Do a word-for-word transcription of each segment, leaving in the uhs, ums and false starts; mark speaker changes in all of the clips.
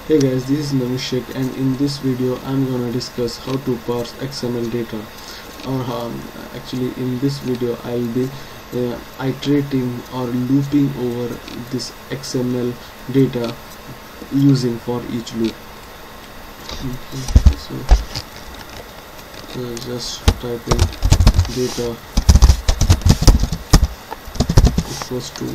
Speaker 1: Hey guys, this is Nanushek, and in this video I'm gonna discuss how to parse X M L data. Or um, actually in this video I'll be uh, iterating or looping over this X M L data using for each loop. Okay, so uh, just type in data equals to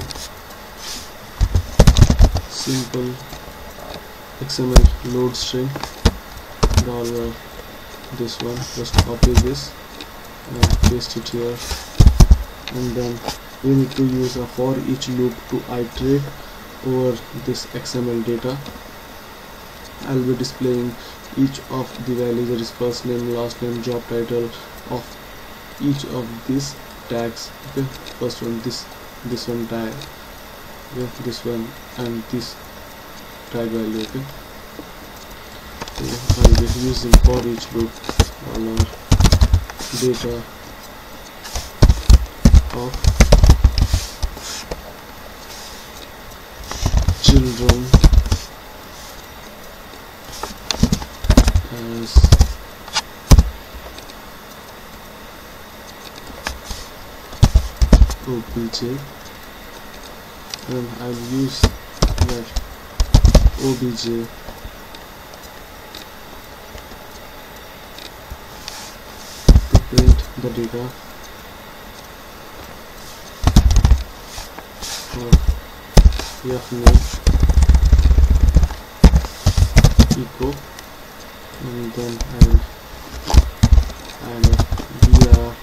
Speaker 1: simple X M L load string dollar this one. Just copy this and paste it here, and then we need to use a for each loop to iterate over this X M L data. I'll be displaying each of the values, that is first name, last name, job title of each of these tags. Okay, first one this this one tag, okay, this one, and this tag value. Okay, so I'll be using for each loop dollar data of children as obj, and I'll use that obj to print the data for f name echo, and then I'll add a br.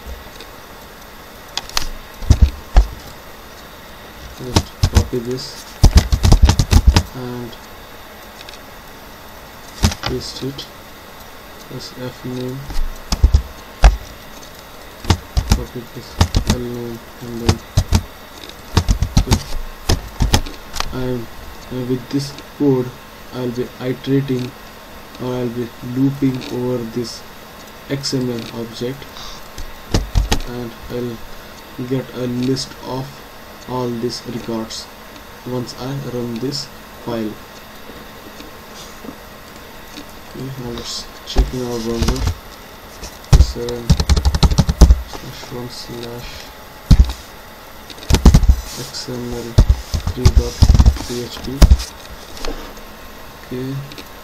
Speaker 1: Just copy this and paste it as f name, copy this l name, and then okay. And uh, with this code I'll be iterating or I'll be looping over this X M L object, and I'll get a list of all these records once I run this file. Okay, now let's check in our browser. seven slash one slash X M L three dot P H P. Okay,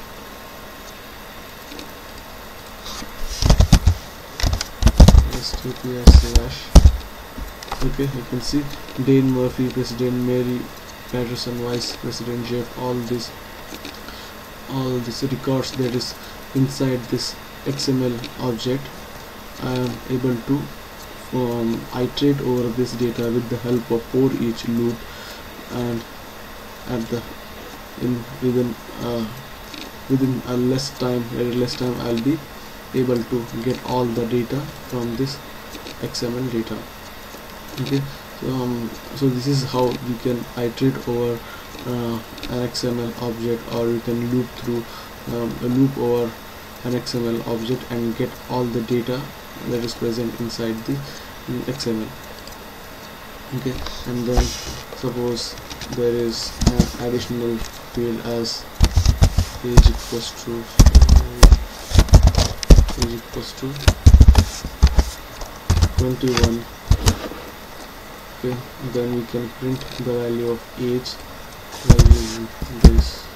Speaker 1: H T T P S slash. Okay, you can see Dane Murphy, President Mary Patterson, Vice President Jeff, all this all these records that is inside this X M L object. I am able to um, iterate over this data with the help of for each loop, and at the in within uh, within a less time very less time I'll be able to get all the data from this X M L data. Okay, so, um, so this is how you can iterate over uh, an X M L object, or you can loop through um, a loop over an X M L object and get all the data that is present inside the X M L. Okay, and then suppose there is an additional field as age equals to age equals to twenty-one. Okay, then we can print the value of age by using this.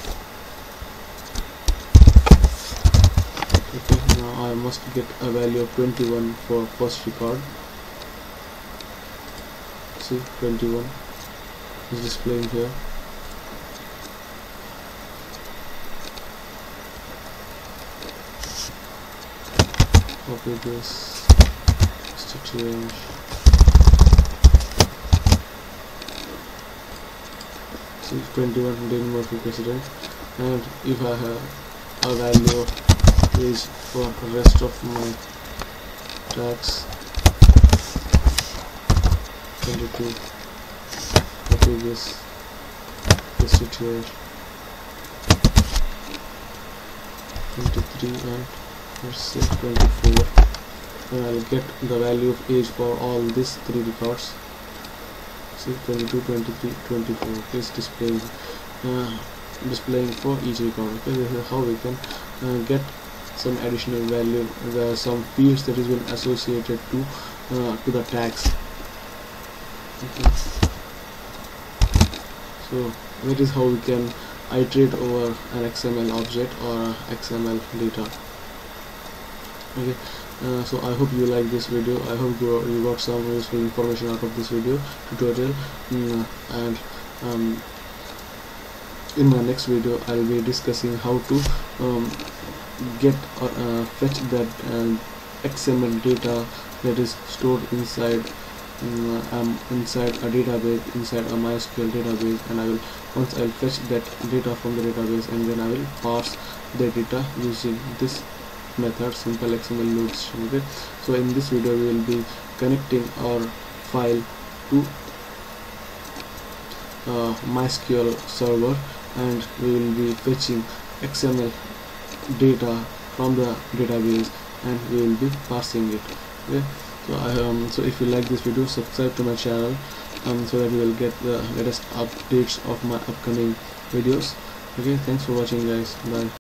Speaker 1: Okay, now I must get a value of twenty-one for first record. See, twenty-one is displaying here. Copy this, just to change. See, twenty-one Dane Murphy President, and if I have a value of age for the rest of my tags, twenty-two, copy this, paste it here, twenty-three, and let's say twenty-four, and I'll get the value of age for all these three records. See, twenty-two, twenty-three, twenty-four is displaying. Uh, displaying for each record. Okay, this is how we can uh, get some additional value, where some fields that has been associated to uh, to the tags. Okay. So that is how we can iterate over an X M L object or X M L data. Okay, uh, so I hope you like this video. I hope you, you got some useful information out of this video tutorial. Mm, and um, in my next video I'll be discussing how to um, get or uh, fetch that uh, X M L data that is stored inside um, um, inside a database, inside a MySQL database, and I will once I'll fetch that data from the database, and then I will parse the data using this method, simple X M L load system. Okay, so in this video we will be connecting our file to uh, MySQL server, and we will be fetching X M L data from the database, and we will be parsing it. Okay, so I um so if you like this video, subscribe to my channel um so that you will get the latest updates of my upcoming videos. Okay, thanks for watching guys. Bye.